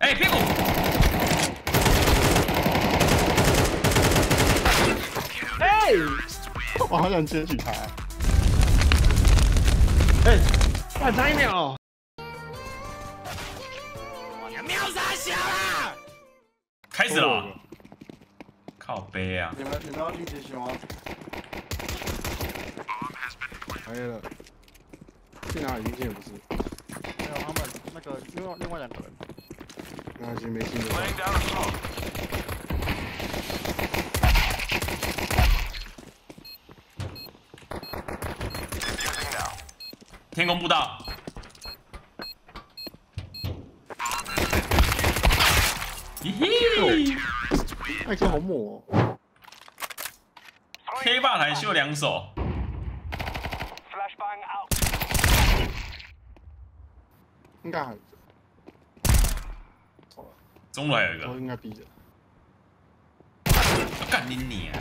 哎，屁股！ 哎， 我好想接起他。 哎，还差1秒。 秒杀小啦！开始了。靠背啊！ 你们要一起选吗？可以了。去哪里？一也不是。 没有，他们那个另外2个人。 没关系，没进的。 天空步道。嘿嘿， 麦克好猛哦！ 黑霸台秀2手。 应该还有。 中路还有一个。 应该逼着。 干你！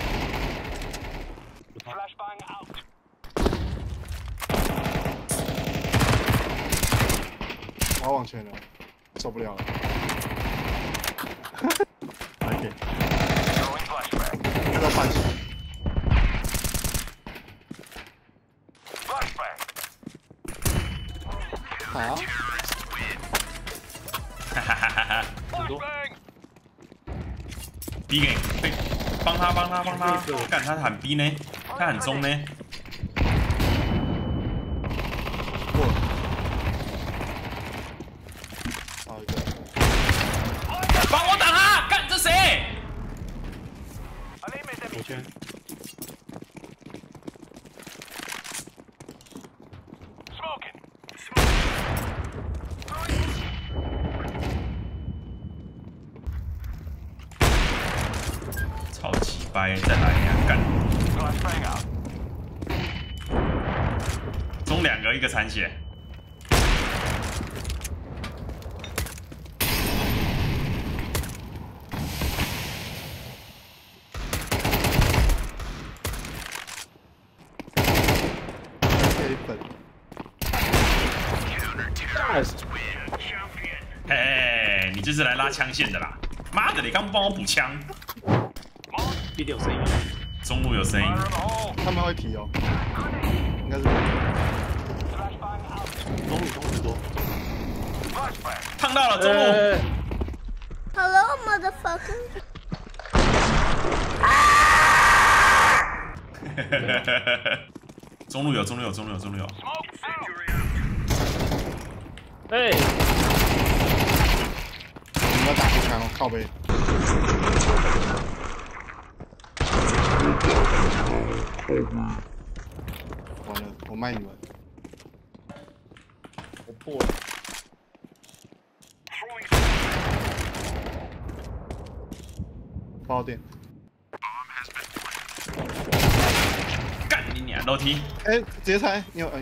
我要往前了，受不了了。OK。看到半球。好。 哈哈哈哈哈！B 给，帮他，干他喊 B 呢，他喊中呢。帮我挡他！干这谁？ 我圈。 超级掰，再来呀！干！中2个，1个残血。嘿，你就是来拉枪线的啦！妈的，你刚不帮我补枪 ？B 有声音。 中路有声音。 他们会提哦。应该是。 中路多。 烫到了中路。 Hello, motherfucker. 中路有。 哎， 你要打步枪哦，靠背。完了，我卖你们。 我破了。 爆电。 干你娘！楼梯。 哎，直接拆，你有踢。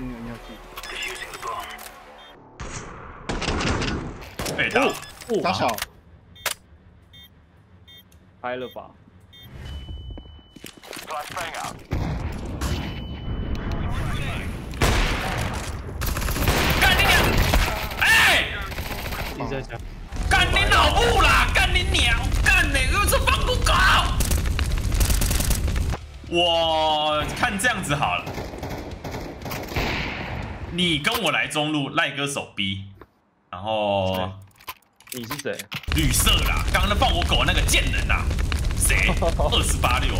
被打。 打小。 拍了吧。 干你娘！哎！ 你在讲。 干你老母啦！干你娘！干哪个是放不狗？我看这样子好了，你跟我来中路，赖哥手 B， 然后你是谁？ 绿色啦，刚刚那放我狗那个贱人啦，谁？286。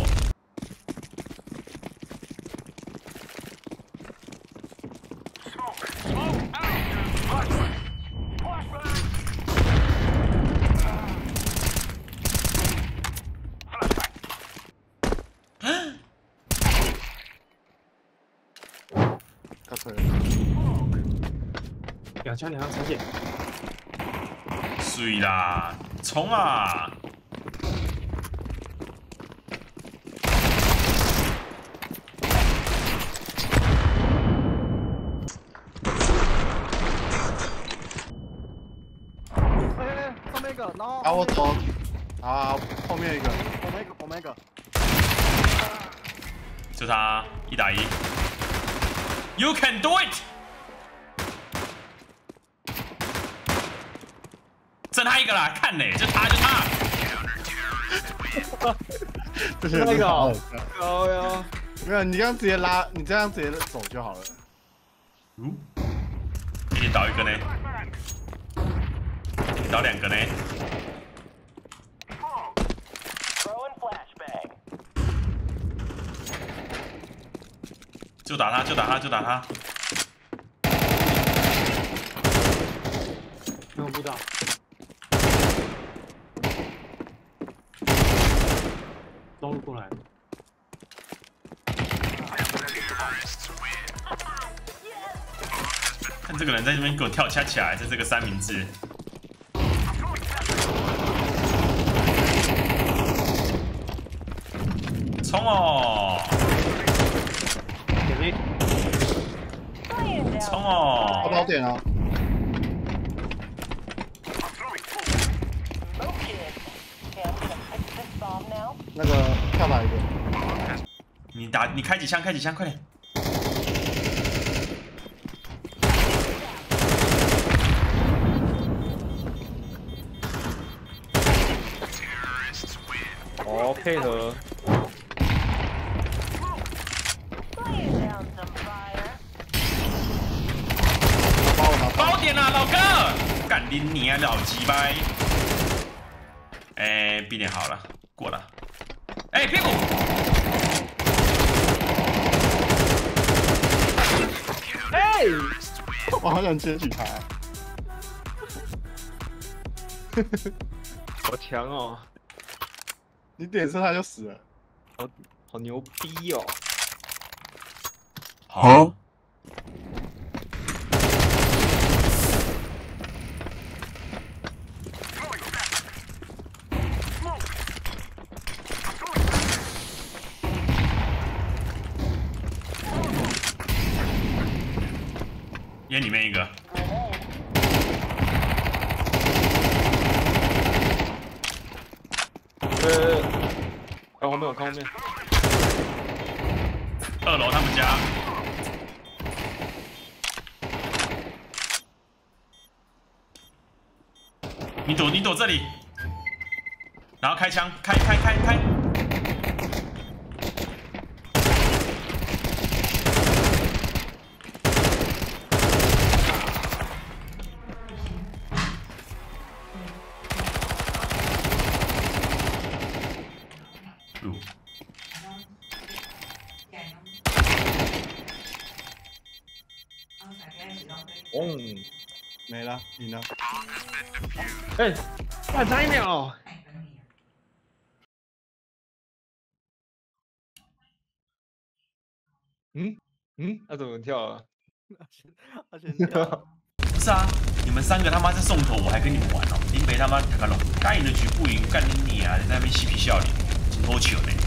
2枪2残血。 水啦，冲啊！ 哎，上面一个，然后。 啊，我走。啊，后面一个。 我们一个。 就他1打1 ，You can do it！ 剩他一个啦，看嘞，就他就他。 这些人好好笑。 高呀！ 没有，你这样直接拉，你这样直接走就好了。 给你倒一个呢，你倒2个呢。就打他，就打他，就打他。 没有不打。都过来。 看这个人在这边给我跳恰恰，在这个三明治。冲哦！冲哦！ 跑点啊！那个跳哪一个？ 你开几枪，开几枪，快点！ 哦，配合。 包点啦，老哥！干你娘，老鸡掰！哎，B 点好了，过了。哎，屁股！ 哎， 我好想接取他。 好强哦！ 你点射他就死了， 好牛逼哦！ 好。烟里面一个。 看后面，我看后面。 2楼他们家。你躲这里，然后开枪，开！ 没了，赢了。 哎，差1秒。他怎么跳啊？ 他先跳。 不是啊，你们3个他妈在送头，我还跟你们玩哦！林北他妈塔卡龙，该赢的局不赢，干你啊！在那边嬉皮笑脸，真偷球呢。